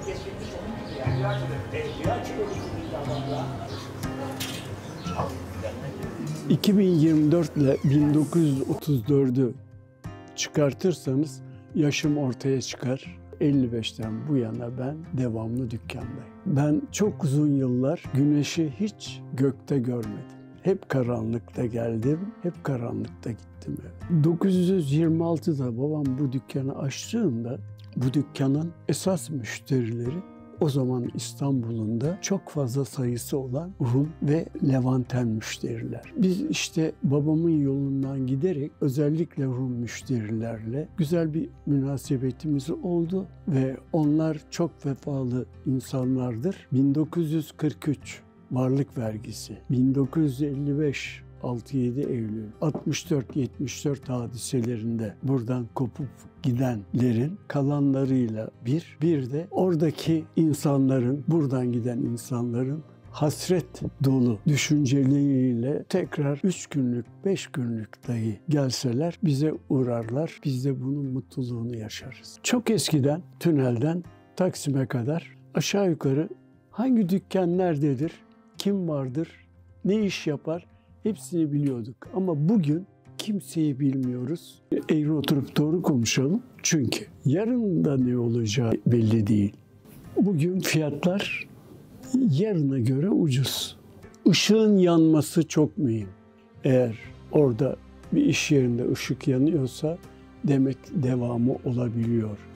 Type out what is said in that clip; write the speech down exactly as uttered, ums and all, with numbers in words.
kesilmiş onun gibi yani. Evliya çilemiş. Evliya çilemiş gibi adamlar. iki bin yirmi dört ile bin dokuz yüz otuz dördü çıkartırsanız yaşım ortaya çıkar. elli beşten bu yana ben devamlı dükkandayım. Ben çok uzun yıllar güneşi hiç gökte görmedim. Hep karanlıkta geldim, hep karanlıkta gittim. dokuz yüz yirmi altıda babam bu dükkanı açtığında bu dükkanın esas müşterileri o zaman İstanbul'un da çok fazla sayısı olan Rum ve Levanten müşteriler. Biz işte babamın yolundan giderek özellikle Rum müşterilerle güzel bir münasebetimiz oldu ve onlar çok vefalı insanlardır. bin dokuz yüz kırk üç varlık vergisi, bin dokuz yüz elli beş altı yedi Eylül altmış dört yetmiş dört hadiselerinde buradan kopup gidenlerin kalanlarıyla bir, bir de oradaki insanların, buradan giden insanların hasret dolu düşünceleriyle tekrar üç günlük, beş günlük dahi gelseler bize uğrarlar. Biz de bunun mutluluğunu yaşarız. Çok eskiden tünelden Taksim'e kadar aşağı yukarı hangi dükkan nerededir, kim vardır, ne iş yapar hepsini biliyorduk. Ama bugün kimseyi bilmiyoruz. Eğri oturup doğru konuşalım. Çünkü yarın da ne olacağı belli değil. Bugün fiyatlar yarına göre ucuz. Işığın yanması çok mühim. Eğer orada bir iş yerinde ışık yanıyorsa demek devamı olabiliyor.